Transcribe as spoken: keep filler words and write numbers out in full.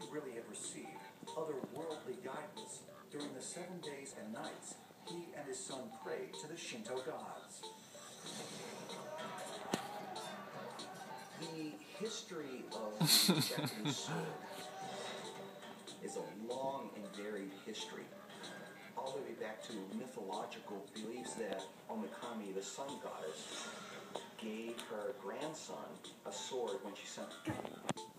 really had received otherworldly guidance during the seven days and nights he and his son prayed to the Shinto gods. The history of the Japanese sword is a long and varied history, all the way back to mythological beliefs that Omikami, the sun goddess, gave her grandson a sword when she sent